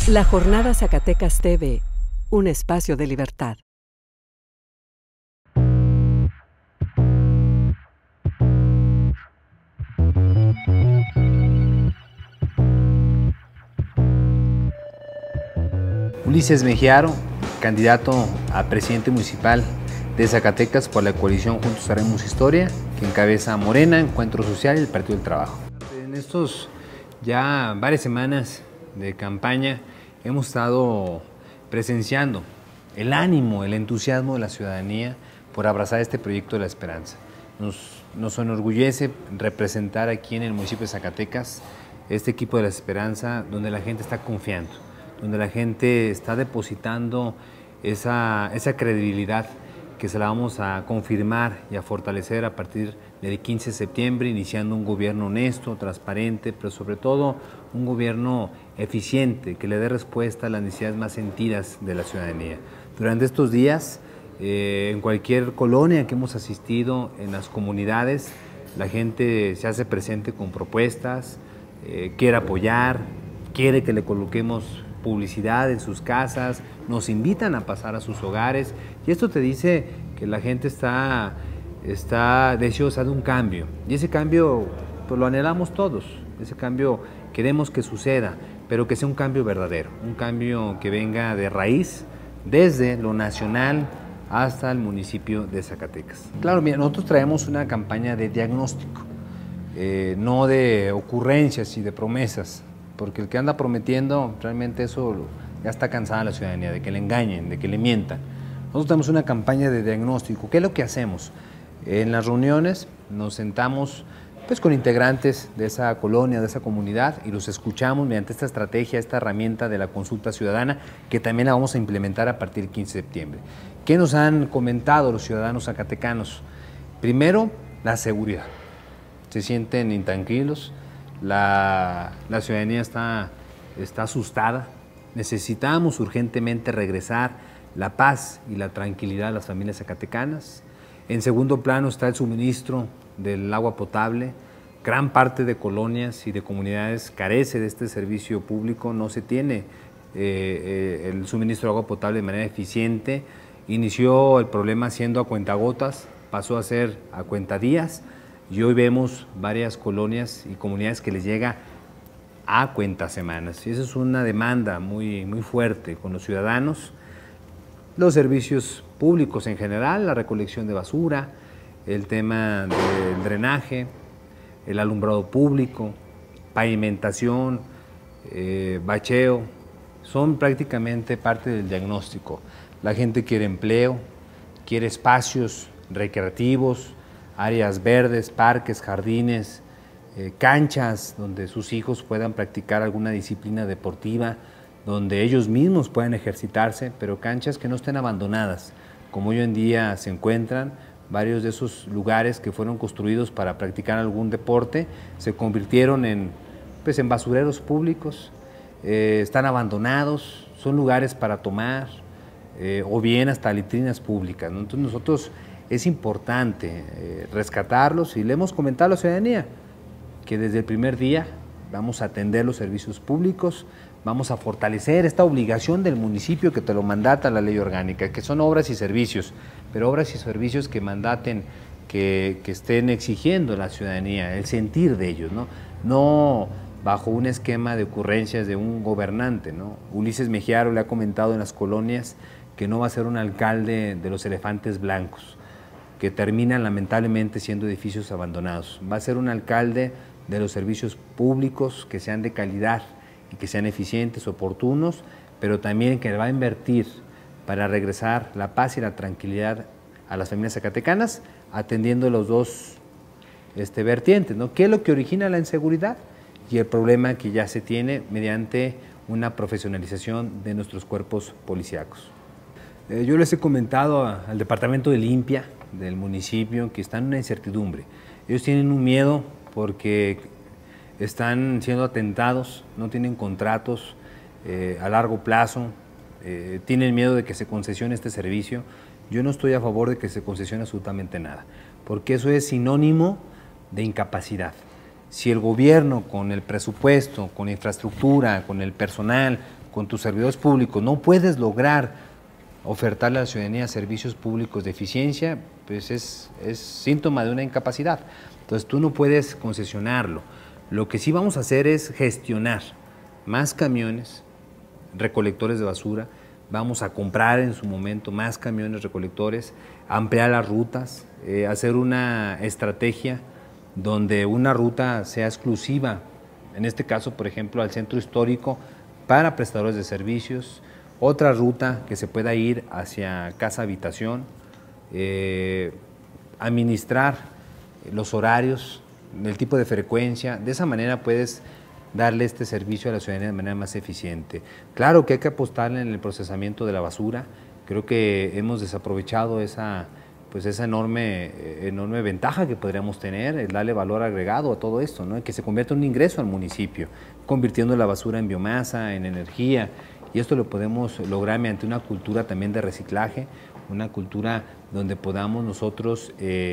La Jornada Zacatecas TV, un espacio de libertad. Ulises Mejiaro, candidato a presidente municipal de Zacatecas por la coalición Juntos Haremos Historia, que encabeza Morena, Encuentro Social y el Partido del Trabajo. En estos ya varias semanas de campaña hemos estado presenciando el ánimo, el entusiasmo de la ciudadanía por abrazar este proyecto de la esperanza. Nos enorgullece representar aquí en el municipio de Zacatecas este equipo de la esperanza, donde la gente está confiando, donde la gente está depositando esa credibilidad que se la vamos a confirmar y a fortalecer a partir del 15 de septiembre, iniciando un gobierno honesto, transparente, pero sobre todo un gobierno eficiente que le dé respuesta a las necesidades más sentidas de la ciudadanía. Durante estos días, en cualquier colonia que hemos asistido, en las comunidades, la gente se hace presente con propuestas, quiere apoyar, quiere que le coloquemos publicidad en sus casas, nos invitan a pasar a sus hogares y esto te dice que la gente está deseosa de un cambio y ese cambio pues, lo anhelamos todos, ese cambio queremos que suceda, pero que sea un cambio verdadero, un cambio que venga de raíz desde lo nacional hasta el municipio de Zacatecas. Claro, mira, nosotros traemos una campaña de diagnóstico, no de ocurrencias y de promesas, porque el que anda prometiendo, realmente eso ya está cansada la ciudadanía, de que le engañen, de que le mientan. Nosotros tenemos una campaña de diagnóstico. ¿Qué es lo que hacemos? En las reuniones nos sentamos pues, con integrantes de esa colonia, de esa comunidad, y los escuchamos mediante esta estrategia, esta herramienta de la consulta ciudadana, que también la vamos a implementar a partir del 15 de septiembre. ¿Qué nos han comentado los ciudadanos zacatecanos? Primero, la seguridad. Se sienten intranquilos. La ciudadanía está asustada, necesitamos urgentemente regresar la paz y la tranquilidad a las familias zacatecanas. En segundo plano está el suministro del agua potable. Gran parte de colonias y de comunidades carece de este servicio público, no se tiene el suministro de agua potable de manera eficiente. Inició el problema siendo a cuentagotas, pasó a ser a cuentadías. Y hoy vemos varias colonias y comunidades que les llega a cuentasemanas. Y esa es una demanda muy fuerte con los ciudadanos. Los servicios públicos en general, la recolección de basura, el tema del drenaje, el alumbrado público, pavimentación, bacheo, son prácticamente parte del diagnóstico. La gente quiere empleo, quiere espacios recreativos, áreas verdes, parques, jardines, canchas donde sus hijos puedan practicar alguna disciplina deportiva, donde ellos mismos puedan ejercitarse, pero canchas que no estén abandonadas, como hoy en día se encuentran. Varios de esos lugares que fueron construidos para practicar algún deporte se convirtieron en basureros públicos, están abandonados, son lugares para tomar o bien hasta letrinas públicas, ¿no? Entonces nosotros es importante rescatarlos y le hemos comentado a la ciudadanía que desde el primer día vamos a atender los servicios públicos, vamos a fortalecer esta obligación del municipio que te lo mandata la ley orgánica, que son obras y servicios, pero obras y servicios que mandaten, que estén exigiendo a la ciudadanía, el sentir de ellos, no bajo un esquema de ocurrencias de un gobernante, ¿no? Ulises Mejiaro le ha comentado en las colonias que no va a ser un alcalde de los elefantes blancos, que terminan lamentablemente siendo edificios abandonados. Va a ser un alcalde de los servicios públicos que sean de calidad y que sean eficientes, oportunos, pero también que va a invertir para regresar la paz y la tranquilidad a las familias zacatecanas, atendiendo los dos vertientes, ¿no? ¿Qué es lo que origina la inseguridad? Y el problema que ya se tiene mediante una profesionalización de nuestros cuerpos policíacos. Yo les he comentado al departamento de limpia del municipio que están en una incertidumbre. Ellos tienen un miedo porque están siendo atentados, no tienen contratos a largo plazo, tienen miedo de que se concesione este servicio. Yo no estoy a favor de que se concesione absolutamente nada, porque eso es sinónimo de incapacidad. Si el gobierno con el presupuesto, con la infraestructura, con el personal, con tus servidores públicos no puedes lograr ofertarle a la ciudadanía servicios públicos de eficiencia, pues es síntoma de una incapacidad. Entonces tú no puedes concesionarlo. Lo que sí vamos a hacer es gestionar más camiones recolectores de basura, vamos a comprar en su momento más camiones recolectores, ampliar las rutas, hacer una estrategia donde una ruta sea exclusiva, en este caso, por ejemplo, al centro histórico para prestadores de servicios, otra ruta que se pueda ir hacia casa-habitación, administrar los horarios, el tipo de frecuencia, de esa manera puedes darle este servicio a la ciudadanía de manera más eficiente. Claro que hay que apostarle en el procesamiento de la basura, creo que hemos desaprovechado esa enorme ventaja que podríamos tener, el darle valor agregado a todo esto, ¿no? Que se convierta en un ingreso al municipio, convirtiendo la basura en biomasa, en energía, y esto lo podemos lograr mediante una cultura también de reciclaje, una cultura donde podamos nosotros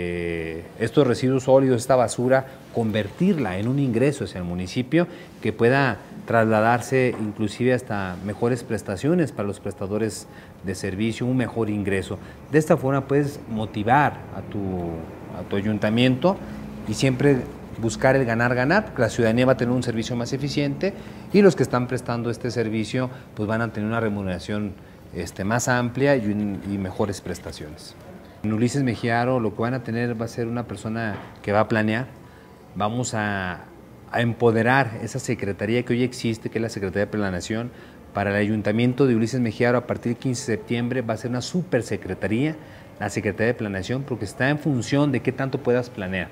estos residuos sólidos, esta basura, convertirla en un ingreso hacia el municipio que pueda trasladarse inclusive hasta mejores prestaciones para los prestadores de servicio, un mejor ingreso. De esta forma puedes motivar a tu ayuntamiento y siempre buscar el ganar-ganar, porque la ciudadanía va a tener un servicio más eficiente y los que están prestando este servicio pues van a tener una remuneración más amplia y mejores prestaciones. En Ulises Mejía Haro lo que van a tener va a ser una persona que va a planear, vamos a empoderar esa secretaría que hoy existe, que es la Secretaría de Planeación. Para el Ayuntamiento de Ulises Mejía Haro, a partir del 15 de septiembre va a ser una supersecretaría, la Secretaría de Planeación, porque está en función de qué tanto puedas planear.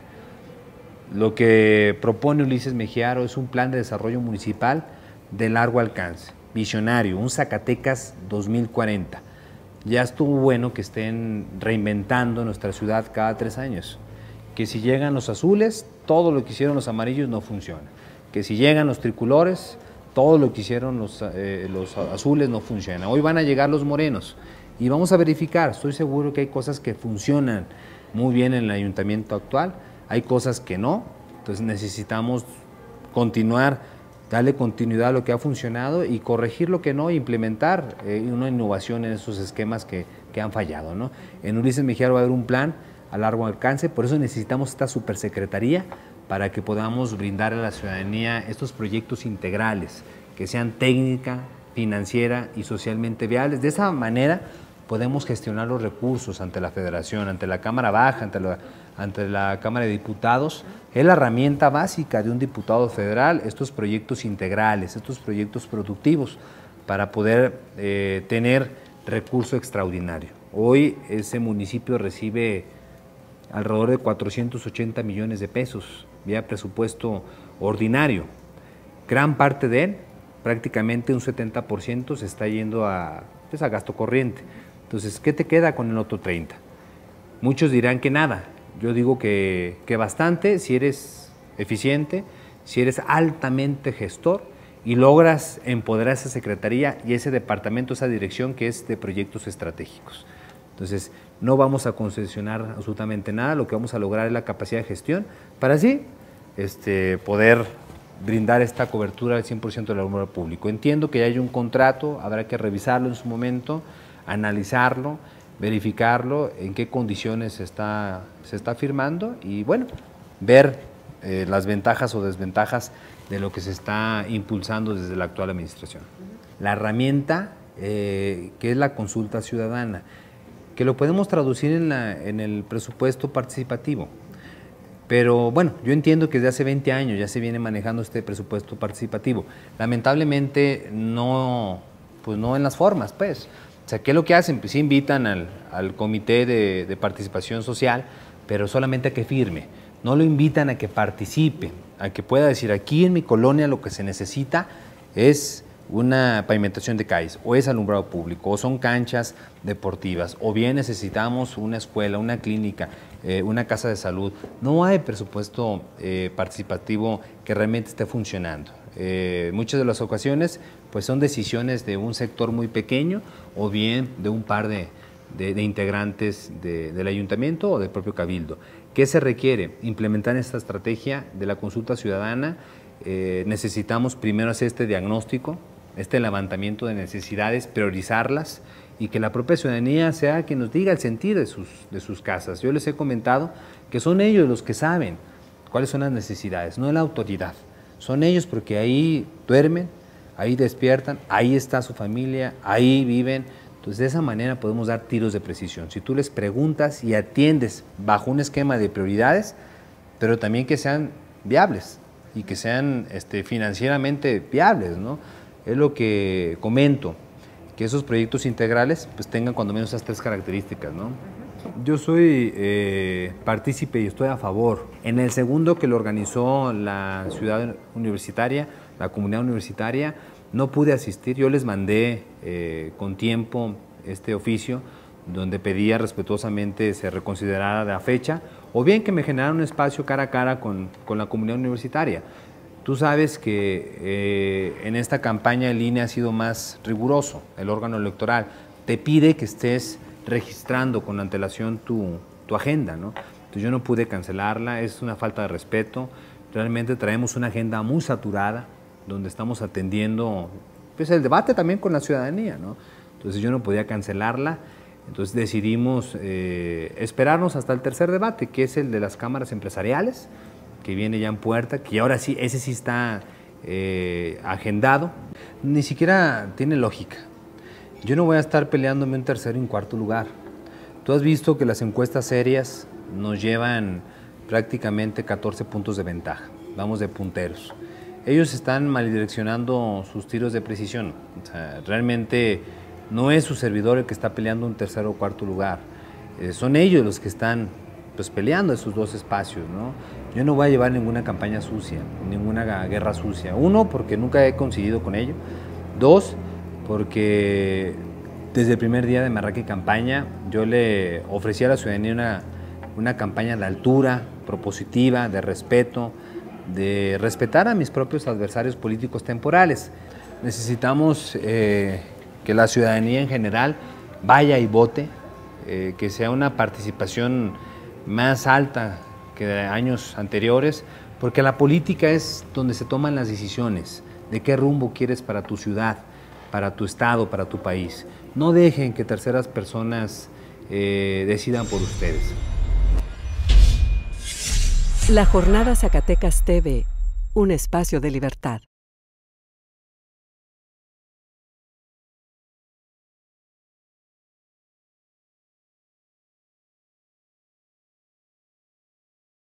Lo que propone Ulises Mejía Haro es un plan de desarrollo municipal de largo alcance, visionario, un Zacatecas 2040. Ya estuvo bueno que estén reinventando nuestra ciudad cada 3 años. Que si llegan los azules, todo lo que hicieron los amarillos no funciona. Que si llegan los tricolores, todo lo que hicieron los azules no funciona. Hoy van a llegar los morenos y vamos a verificar. Estoy seguro que hay cosas que funcionan muy bien en el ayuntamiento actual, hay cosas que no, entonces necesitamos continuar, darle continuidad a lo que ha funcionado y corregir lo que no, implementar una innovación en esos esquemas que han fallado, ¿no? En Ulises Mejía Haro va a haber un plan a largo alcance, por eso necesitamos esta supersecretaría para que podamos brindar a la ciudadanía estos proyectos integrales, que sean técnica, financiera y socialmente viables. De esa manera podemos gestionar los recursos ante la Federación, ante la Cámara Baja, ante la Cámara de Diputados. Es la herramienta básica de un diputado federal, estos proyectos integrales, estos proyectos productivos, para poder tener recurso extraordinario. Hoy ese municipio recibe alrededor de 480 millones de pesos vía presupuesto ordinario. Gran parte de él, prácticamente un 70%, se está yendo a gasto corriente. Entonces, ¿qué te queda con el otro 30%? Muchos dirán que nada. Yo digo que bastante si eres eficiente, si eres altamente gestor y logras empoderar esa secretaría y ese departamento, esa dirección que es de proyectos estratégicos. Entonces, no vamos a concesionar absolutamente nada, lo que vamos a lograr es la capacidad de gestión para así poder brindar esta cobertura al 100% del alumbrado público. Entiendo que ya hay un contrato, habrá que revisarlo en su momento, analizarlo, verificarlo, en qué condiciones se está firmando y bueno, ver las ventajas o desventajas de lo que se está impulsando desde la actual administración. La herramienta que es la consulta ciudadana, que lo podemos traducir en el presupuesto participativo. Pero bueno, yo entiendo que desde hace 20 años ya se viene manejando este presupuesto participativo. Lamentablemente no en las formas, pues. O sea, ¿qué es lo que hacen? Pues invitan al comité de participación social, pero solamente a que firme. No lo invitan a que participe, a que pueda decir, aquí en mi colonia lo que se necesita es una pavimentación de calles, o es alumbrado público, o son canchas deportivas, o bien necesitamos una escuela, una clínica, una casa de salud. No hay presupuesto participativo que realmente esté funcionando. Muchas de las ocasiones pues son decisiones de un sector muy pequeño o bien de un par de integrantes del ayuntamiento o del propio cabildo. ¿Qué se requiere? Implementar esta estrategia de la consulta ciudadana. Necesitamos primero hacer este diagnóstico este levantamiento de necesidades, priorizarlas y que la propia ciudadanía sea quien nos diga el sentir de sus casas. Yo les he comentado que son ellos los que saben cuáles son las necesidades, no la autoridad. Son ellos porque ahí duermen, ahí despiertan, ahí está su familia, ahí viven. Entonces, de esa manera podemos dar tiros de precisión. Si tú les preguntas y atiendes bajo un esquema de prioridades, pero también que sean viables y que sean financieramente viables, ¿no? Es lo que comento, que esos proyectos integrales pues tengan cuando menos esas 3 características, ¿no? Yo soy partícipe y estoy a favor. En el segundo, que lo organizó la ciudad universitaria, la comunidad universitaria, no pude asistir. Yo les mandé con tiempo este oficio donde pedía respetuosamente se reconsiderara la fecha, o bien que me generara un espacio cara a cara con la comunidad universitaria. Tú sabes que en esta campaña en línea ha sido más riguroso el órgano electoral. Te pide que estés registrando con antelación tu agenda, ¿no? Entonces yo no pude cancelarla, es una falta de respeto. Realmente traemos una agenda muy saturada, donde estamos atendiendo pues, el debate también con la ciudadanía, ¿no? Entonces yo no podía cancelarla, entonces decidimos esperarnos hasta el tercer debate, que es el de las cámaras empresariales, que viene ya en puerta, que ahora sí, ese sí está agendado. Ni siquiera tiene lógica. Yo no voy a estar peleándome un tercer y un cuarto lugar. Tú has visto que las encuestas serias nos llevan prácticamente 14 puntos de ventaja. Vamos de punteros. Ellos están maldireccionando sus tiros de precisión. O sea, realmente no es su servidor el que está peleando un tercer o cuarto lugar. Son ellos los que están pues, peleando esos 2 espacios, ¿no? Yo no voy a llevar ninguna campaña sucia, ninguna guerra sucia. 1, porque nunca he coincidido con ello. 2, porque desde el primer día de mi arranque de campaña yo le ofrecí a la ciudadanía una campaña de altura, propositiva, de respeto, de respetar a mis propios adversarios políticos temporales. Necesitamos que la ciudadanía en general vaya y vote, que sea una participación más alta que de años anteriores, porque la política es donde se toman las decisiones de qué rumbo quieres para tu ciudad, para tu estado, para tu país. No dejen que terceras personas decidan por ustedes. La Jornada Zacatecas TV, un espacio de libertad.